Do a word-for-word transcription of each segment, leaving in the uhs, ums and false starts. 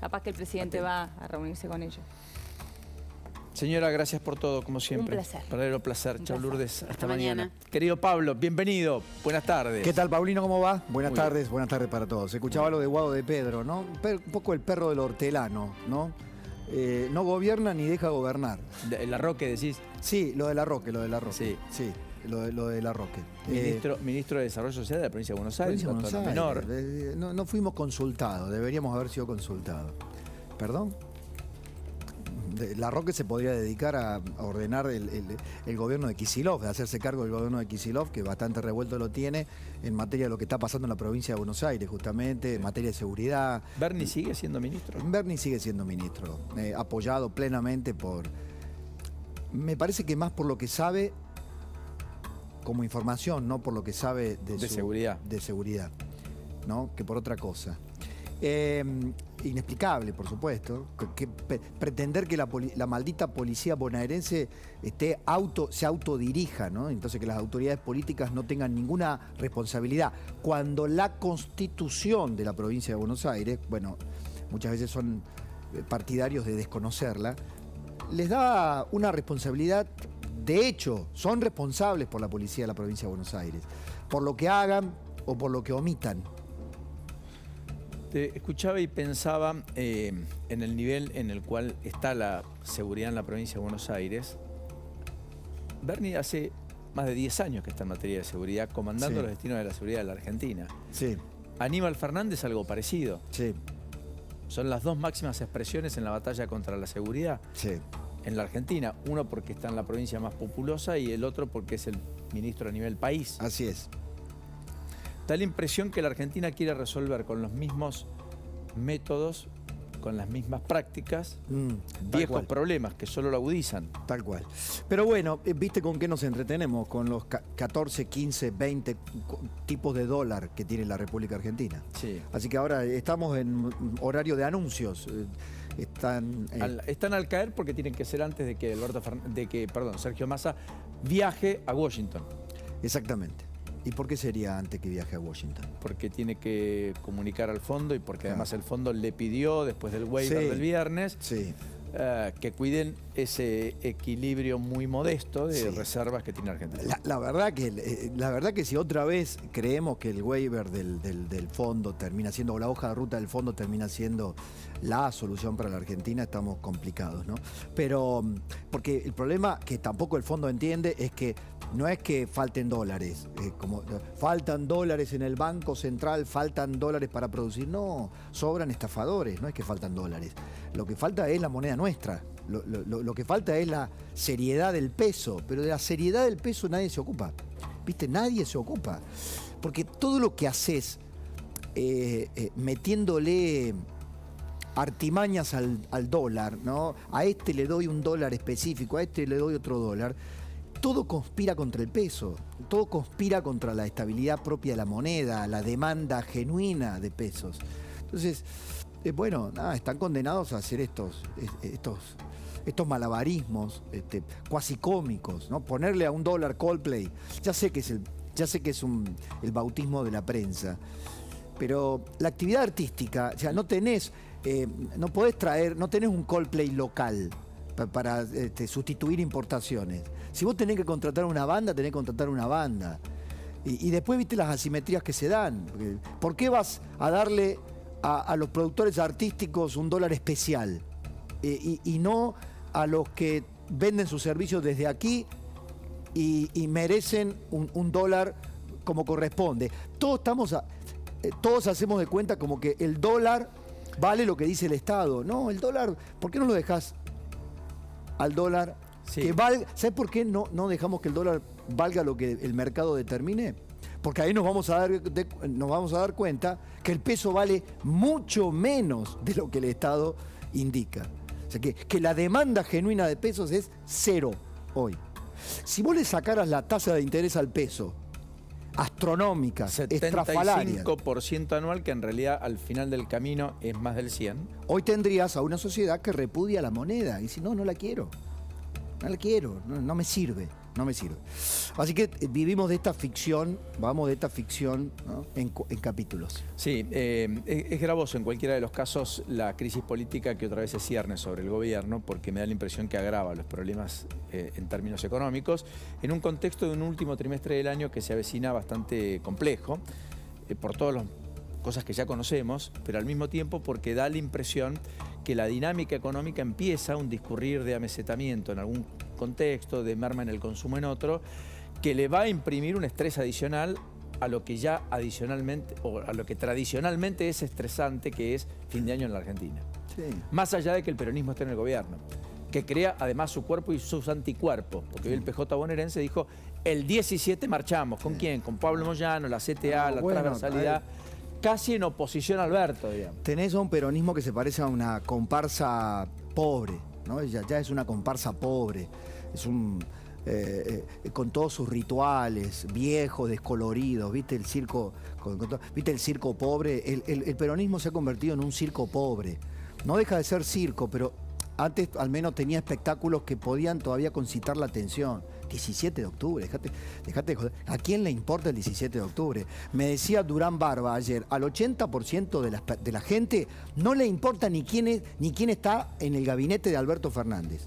capaz que el presidente va a reunirse con ellos. Señora, gracias por todo, como siempre. Un placer. Verdadero placer. Un Chao, placer. Lourdes. Hasta, Hasta mañana. mañana. Querido Pablo, bienvenido. Buenas tardes. ¿Qué tal, Paulino? ¿Cómo va? Buenas Muy tardes, bien. buenas tardes para todos. Escuchaba lo de Guado de Pedro, ¿no? Un, per- un poco el perro del hortelano, ¿no? Eh, no gobierna ni deja gobernar. De- La Roque, decís. Sí, lo de la Roque, lo de la Roque. Sí. Sí, lo de, lo de la Roque. Ministro, ministro de Desarrollo Social de la provincia de Buenos Eh, Aires. Provincia de doctor Buenos Menor. Aires, eh, no, no fuimos consultados, deberíamos haber sido consultados. ¿Perdón? De- La Roque se podría dedicar a ordenar el, el- el gobierno de Kicillof, de hacerse cargo del gobierno de Kicillof, que bastante revuelto lo tiene en materia de lo que está pasando en la provincia de Buenos Aires, justamente, en materia de seguridad. ¿Bernie sigue siendo ministro? Bernie sigue siendo ministro, eh, apoyado plenamente por... Me parece que más por lo que sabe como información, no por lo que sabe de, De su- seguridad. de seguridad, ¿no? Que por otra cosa. Eh, inexplicable, por supuesto, que, que pe- pretender que la, poli- la maldita policía bonaerense esté auto, se autodirija, ¿no? Entonces que las autoridades políticas no tengan ninguna responsabilidad. Cuando la constitución de la provincia de Buenos Aires, bueno, muchas veces son eh, partidarios de desconocerla, les da una responsabilidad. De hecho, son responsables por la policía de la provincia de Buenos Aires, por lo que hagan o por lo que omitan. Te escuchaba y pensaba eh, en el nivel en el cual está la seguridad en la provincia de Buenos Aires. Bernie hace más de diez años que está en materia de seguridad, comandando Sí. los destinos de la seguridad de la Argentina. Sí, Aníbal Fernández, algo parecido. sí, Son las dos máximas expresiones en la batalla contra la seguridad sí. en la Argentina. Uno porque está en la provincia más populosa y el otro porque es el ministro a nivel país. Así es. Da la impresión que la Argentina quiere resolver con los mismos métodos, con las mismas prácticas, Mm, tal viejos cual, problemas que solo lo agudizan. tal cual. Pero bueno, eh, ¿viste con qué nos entretenemos? Con los ca- catorce, quince, veinte co- tipos de dólar que tiene la República Argentina. Sí. Así que ahora estamos en horario de anuncios. eh, Están, eh, Al- están al caer porque tienen que ser antes de que, Alberto Fern- de que perdón, Sergio Massa viaje a Washington. exactamente. ¿Y por qué sería antes que viaje a Washington? Porque tiene que comunicar al fondo y porque Claro. además el fondo le pidió, después del waiver Sí. del viernes, Sí. eh, que cuiden ese equilibrio muy modesto de Sí. reservas que tiene Argentina. La, la verdad que, eh, la verdad que si otra vez creemos que el waiver del, del- del fondo termina siendo, o la hoja de ruta del fondo termina siendo la solución para la Argentina, estamos complicados, ¿no? Pero, mm, porque el problema que tampoco el fondo entiende es que no es que falten dólares, eh, como eh, faltan dólares en el Banco Central, faltan dólares para producir. No, sobran estafadores, no es que faltan dólares. Lo que falta es la moneda nuestra. Lo, lo- lo- lo que falta es la seriedad del peso, pero de la seriedad del peso nadie se ocupa. ¿Viste? Nadie se ocupa. Porque todo lo que haces eh, eh, metiéndole artimañas al, al dólar, ¿no? A este le doy un dólar específico, a este le doy otro dólar. Todo conspira contra el peso, todo conspira contra la estabilidad propia de la moneda, la demanda genuina de pesos. Entonces, eh, bueno, nada, están condenados a hacer estos, es- estos, estos malabarismos este, cuasi cómicos, ¿no? Ponerle a un dólar Coldplay, ya sé que es el, ya sé que es un, el bautismo de la prensa, pero la actividad artística, o sea, no tenés, eh, no podés traer, no tenés un Coldplay local pa- para este, sustituir importaciones. Si vos tenés que contratar una banda, tenés que contratar una banda. Y, y después viste las asimetrías que se dan. Porque, ¿por qué vas a darle a, a los productores artísticos un dólar especial? Eh, y, y no a los que venden sus servicios desde aquí y, y merecen un, un dólar como corresponde. Todos estamos a- eh, todos hacemos de cuenta como que el dólar vale lo que dice el Estado. No, el dólar, ¿por qué no lo dejas al dólar? Sí. Que valga, ¿sabes por qué no, no dejamos que el dólar valga lo que el mercado determine? Porque ahí nos vamos a dar, de- nos vamos a dar cuenta que el peso vale mucho menos de lo que el Estado indica. O sea, que, que la demanda genuina de pesos es cero hoy. Si vos le sacaras la tasa de interés al peso, astronómica, setenta y estrafalaria, cinco por ciento anual, que en realidad al final del camino es más del cien. hoy tendrías a una sociedad que repudia la moneda y dice, no, no la quiero. No la quiero, no, no me sirve. no me sirve. Así que eh, vivimos de esta ficción, vamos de esta ficción, ¿no? en, en capítulos. Sí, eh, es, es gravoso en cualquiera de los casos la crisis política que otra vez se cierne sobre el gobierno, porque me da la impresión que agrava los problemas eh, en términos económicos, en un contexto de un último trimestre del año que se avecina bastante complejo, eh, por todas las cosas que ya conocemos, pero al mismo tiempo porque da la impresión que la dinámica económica empieza un discurrir de amesetamiento en algún contexto, de merma en el consumo en otro, que le va a imprimir un estrés adicional a lo que ya adicionalmente, o a lo que tradicionalmente es estresante, que es fin de año en la Argentina. Sí. Más allá de que el peronismo esté en el gobierno, que crea además su cuerpo y sus anticuerpos, porque hoy el P J bonaerense dijo, el diecisiete marchamos, ¿con quién? Con Pablo Moyano, la C T A, Ah, la bueno, transversalidad, casi en oposición a Alberto, digamos. Tenés a un peronismo que se parece a una comparsa pobre, ¿no? Ya, ya es una comparsa pobre, es un... Eh, eh, con todos sus rituales, viejos, descoloridos, ¿viste el circo, con, con ¿viste el circo pobre? El, el, el peronismo se ha convertido en un circo pobre. No deja de ser circo, pero antes al menos tenía espectáculos que podían todavía concitar la atención. diecisiete de octubre, dejate, dejate de joder. ¿A quién le importa el diecisiete de octubre? Me decía Durán Barba ayer, al ochenta por ciento de la, de la gente no le importa ni quién, es, ni quién está en el gabinete de Alberto Fernández.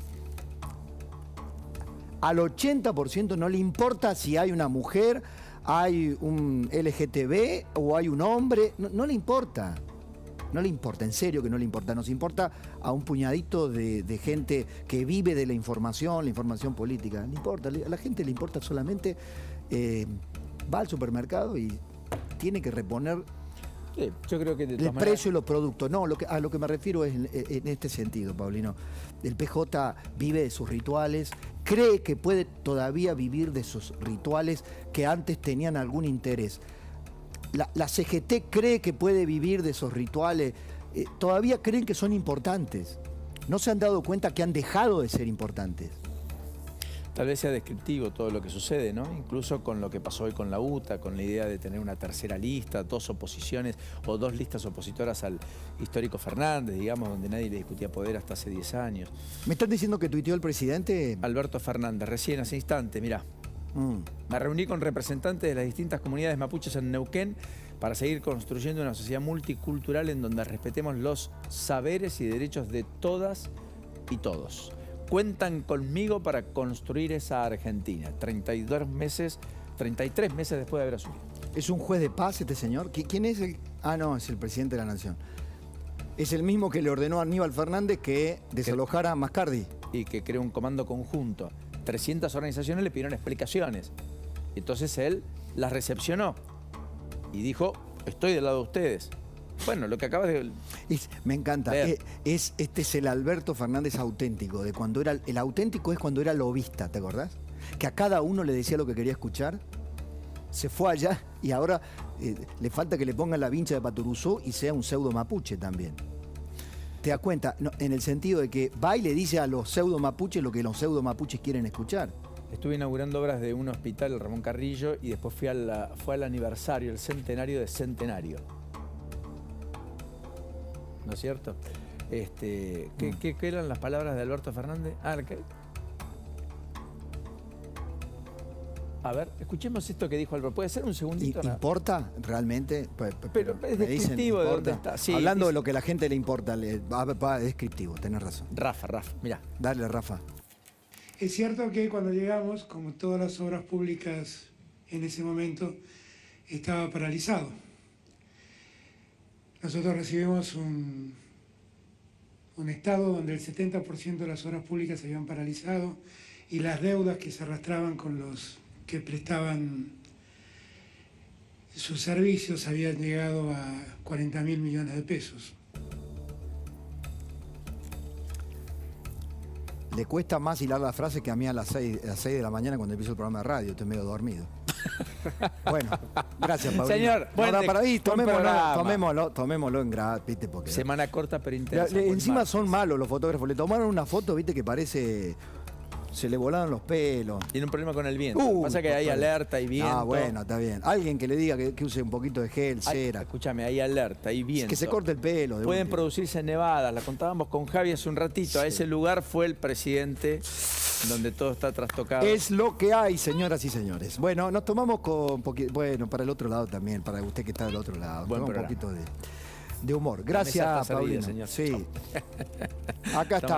Al ochenta por ciento no le importa si hay una mujer, hay un L G T B o hay un hombre. No, no le importa. No le importa, en serio que no le importa. Nos importa a un puñadito de, de gente que vive de la información, la información política. No importa, a la gente le importa solamente, eh, va al supermercado y tiene que reponer Sí, yo creo que de el todas precio maneras... y los productos. No, lo que, a lo que me refiero es en, en este sentido, Paulino. El P J vive de sus rituales, cree que puede todavía vivir de sus rituales que antes tenían algún interés. La, la C G T cree que puede vivir de esos rituales, eh, todavía creen que son importantes. No se han dado cuenta que han dejado de ser importantes. Tal vez sea descriptivo todo lo que sucede, ¿no? Incluso con lo que pasó hoy con la U T A, con la idea de tener una tercera lista, dos oposiciones o dos listas opositoras al histórico Fernández, digamos, donde nadie le discutía poder hasta hace diez años. ¿Me están diciendo que tuiteó el presidente? Alberto Fernández, recién hace instante, mirá. Mm. Me reuní con representantes de las distintas comunidades mapuches en Neuquén para seguir construyendo una sociedad multicultural en donde respetemos los saberes y derechos de todas y todos. Cuentan conmigo para construir esa Argentina. treinta y dos meses, treinta y tres meses después de haber asumido. ¿Es un juez de paz este señor? ¿Quién es el...? Ah, no, es el presidente de la Nación. Es el mismo que le ordenó a Aníbal Fernández que desalojara a Mascardi. Y que creó un comando conjunto. trescientas organizaciones le pidieron explicaciones. Entonces él las recepcionó y dijo, estoy del lado de ustedes. Bueno, lo que acabas de... Es, me encanta. Es, es, este es el Alberto Fernández auténtico. De cuando era, el auténtico es cuando era lobista, ¿te acordás? Que a cada uno le decía lo que quería escuchar. Se fue allá y ahora eh, le falta que le pongan la vincha de Paturuzú y sea un pseudo mapuche también. ¿Te das cuenta? No, en el sentido de que va y le dice a los pseudo mapuches lo que los pseudo mapuches quieren escuchar. Estuve inaugurando obras de un hospital, el Ramón Carrillo, y después fui, a la, fue al aniversario, el centenario de Centenario. ¿No es cierto? Este, ¿qué, mm. ¿qué, ¿Qué eran las palabras de Alberto Fernández? Ah, ¿qué? A ver, escuchemos esto que dijo Alberto. ¿Puede ser un segundito? ¿Importa realmente? Pero, pero es descriptivo de dónde está. Sí, hablando dice... de lo que a la gente le importa, le, va, va, es descriptivo, tenés razón. Rafa, Rafa, mira. Dale, Rafa. Es cierto que cuando llegamos, como todas las obras públicas en ese momento, estaba paralizado. Nosotros recibimos un, un estado donde el setenta por ciento de las obras públicas se habían paralizado y las deudas que se arrastraban con los que prestaban sus servicios habían llegado a cuarenta mil millones de pesos. Le cuesta más hilar la frase que a mí a las seis, a las seis de la mañana cuando empiezo el programa de radio, estoy medio dormido. Bueno, gracias, Paulino. Señor, bueno, no, para ahí, tomémoslo, tomémoslo, tomémoslo en grado, ¿viste? Porque semana corta pero intensa. Le, encima son malos los fotógrafos. Le tomaron una foto, ¿viste? Que parece... se le volaron los pelos. Tiene un problema con el viento. Uh, Pasa que hay papá. alerta, hay viento. Ah, bueno, está bien. Alguien que le diga que, que use un poquito de gel, Hay- cera. Escúchame, hay alerta, hay viento. Que se corte el pelo. de Pueden última. producirse nevadas, la contábamos con Javi hace un ratito. A Sí. ese lugar fue el presidente donde todo está trastocado. Es lo que hay, señoras y señores. Bueno, nos tomamos con poqui- bueno, para el otro lado también, para usted que está del otro lado. Buen Tomamos un programa. poquito de, de humor. mesa está Gracias, servida, Paulino. señor. Sí. Acá está.